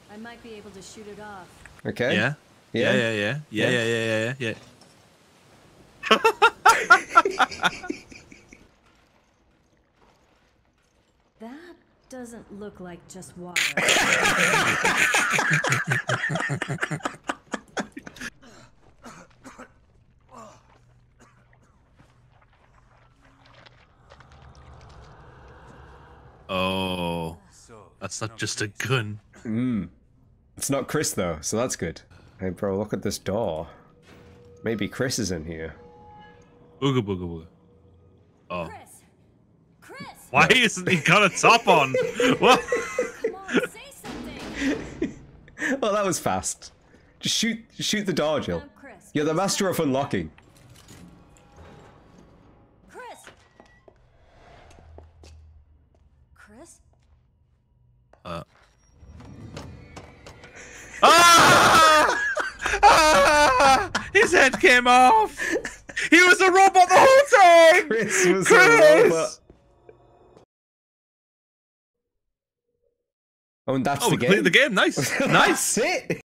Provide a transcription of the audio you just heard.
I might be able to shoot it off. Okay. Yeah. Yeah. That doesn't look like just water. Oh, that's not just a gun. It's not Chris though, so that's good. Hey bro, look at this door. Maybe Chris is in here. Booga booga booga. Oh. Chris! Why isn't he got a top on? What? Come on, say something! Well, that was fast. Just shoot the door, Jill. Chris. You're the master of unlocking. Chris? His head came off! He was a robot the whole time! Chris was a robot. Oh, and that's the game. We completed the game. Nice. Nice. That's it.